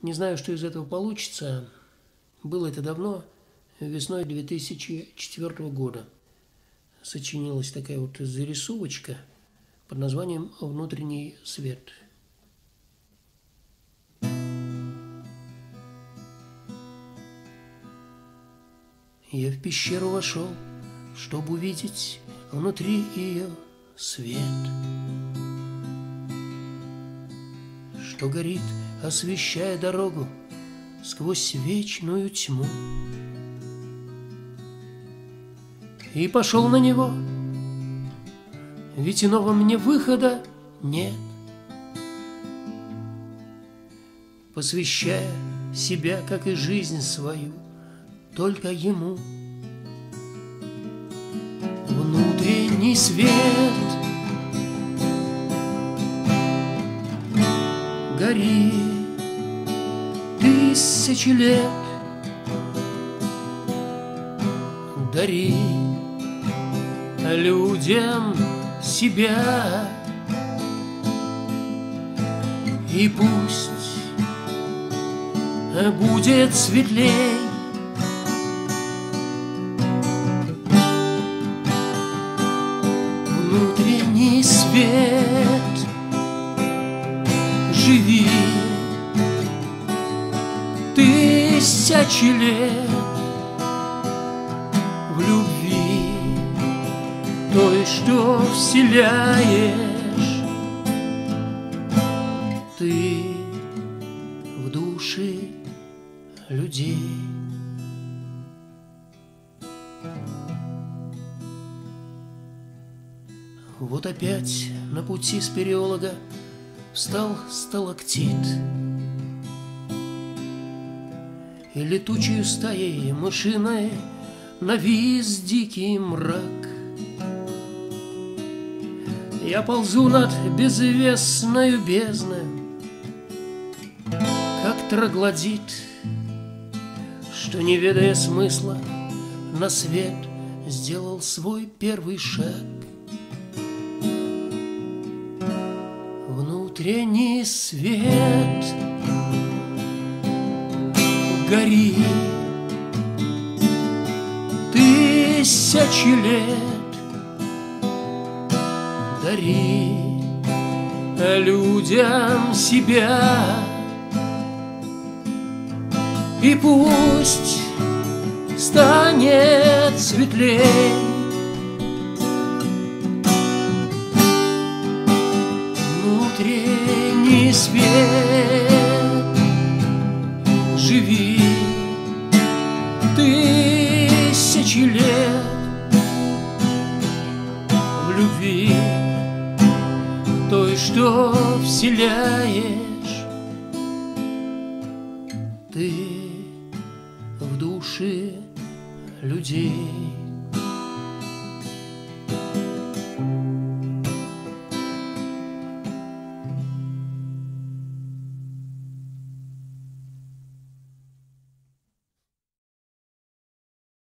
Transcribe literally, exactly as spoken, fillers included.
Не знаю, что из этого получится. Было это давно, весной две тысячи четвёртого года. Сочинилась такая вот зарисовочка под названием «Внутренний свет». Я в пещеру вошел, чтобы увидеть внутри ее свет, что горит, освещая дорогу сквозь вечную тьму. И пошел на него, ведь иного мне выхода нет, посвящая себя, как и жизнь свою, только ему. Внутренний свет горит тысячи лет, дари людям себя, и пусть будет светлей внутренний свет. Живи тысячи лет в любви той, что вселяешь ты в души людей. Вот опять на пути спелеолога встал сталактит, и летучую стаей мышиной навис дикий мрак. Я ползу над безвестною бездной, как троглодит, что, не ведая смысла, на свет сделал свой первый шаг. Внутренний свет гори тысячи лет, дари людям себя, и пусть станет светлей внутренний свет. Живи тысячи лет в любви той, что вселяешь ты в души людей.